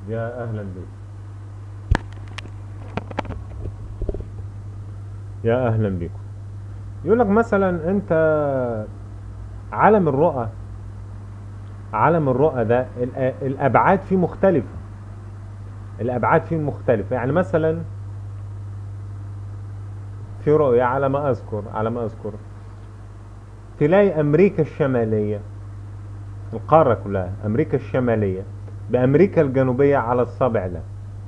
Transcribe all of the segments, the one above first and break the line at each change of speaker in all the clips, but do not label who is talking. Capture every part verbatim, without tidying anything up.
يا اهلا بك. يا اهلا بكم. يقول لك مثلا انت عالم الرؤى، عالم الرؤى ده الأ- الابعاد فيه مختلفه. الابعاد فيه مختلفه، يعني مثلا في رؤية على ما اذكر على ما اذكر تلاقي امريكا الشماليه، القاره كلها امريكا الشماليه بامريكا الجنوبيه على الصابع ده.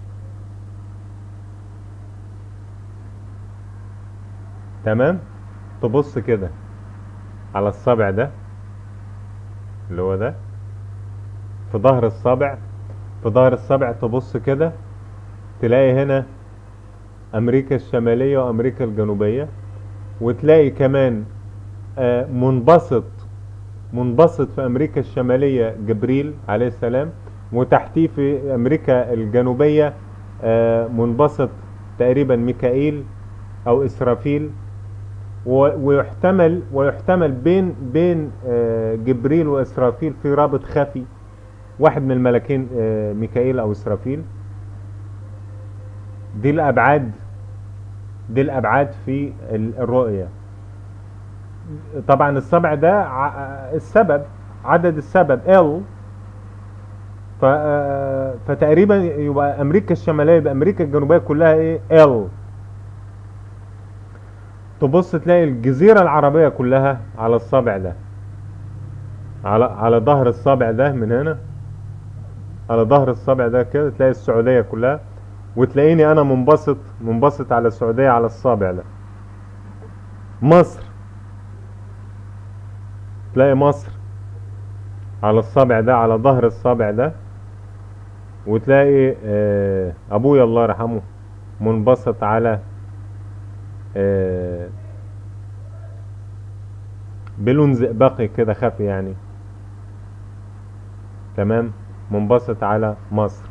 تمام. تبص كده على الصابع ده اللي هو ده، في ظهر الصابع، في ظهر الصابع تبص كده تلاقي هنا امريكا الشماليه وامريكا الجنوبيه، وتلاقي كمان آه، منبسط منبسط في امريكا الشماليه جبريل عليه السلام، وتحتيه في امريكا الجنوبيه آه، منبسط تقريبا ميكائيل او اسرافيل. و- ويحتمل ويحتمل بين بين آه، جبريل واسرافيل في رابط خفي، واحد من الملكين آه، ميكائيل او اسرافيل. دي الابعاد، دي الابعاد في ال- الرؤيه. طبعا السبع ده ع- السبب، عدد السبب L. ف فتقريبا يبقى امريكا الشماليه يبقى امريكا الجنوبيه كلها ايه L. تبص تلاقي الجزيره العربيه كلها على الصابع ده، على على ظهر الصابع ده من هنا، على ظهر الصابع ده كده تلاقي السعوديه كلها، وتلاقيني انا منبسط منبسط على السعوديه على الصابع ده. مصر، تلاقي مصر على الصابع ده، على ظهر الصابع ده. وتلاقي آه، ابويا الله يرحمه منبسط على آه، بلون زئبقي كده خفي يعني. تمام. منبسط على مصر.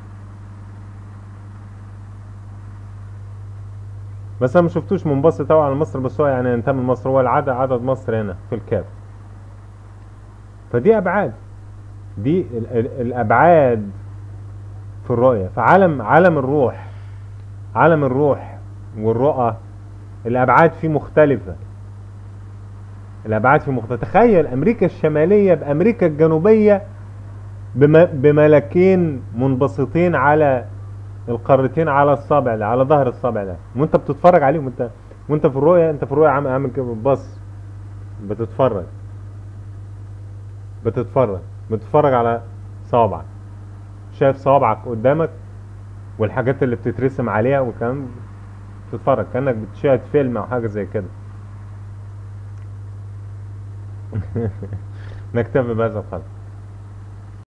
بس انا ما شفتوش منبسط قوي على مصر، بس هو يعني ينتمي لمصر، هو العدد عدد مصر هنا في الكاف. فدي ابعاد، دي ال ال الابعاد في الرؤية. فعالم عالم الروح، عالم الروح والرؤى الابعاد فيه مختلفة. الابعاد فيه مختلفة. تخيل امريكا الشمالية بامريكا الجنوبية بم بملكين منبسطين على القارتين على الصابع ده، على ظهر الصابع ده، وانت بتتفرج عليهم. انت وانت في الرؤية، انت في الرؤية عامل عامل كده بتبص، بتتفرج بتتفرج بتتفرج على صوابعك، شايف صوابعك قدامك والحاجات اللي بتترسم عليها والكلام. بتتفرج كأنك بتشاهد فيلم او حاجة زي كده. نكتفي بهذا القدر.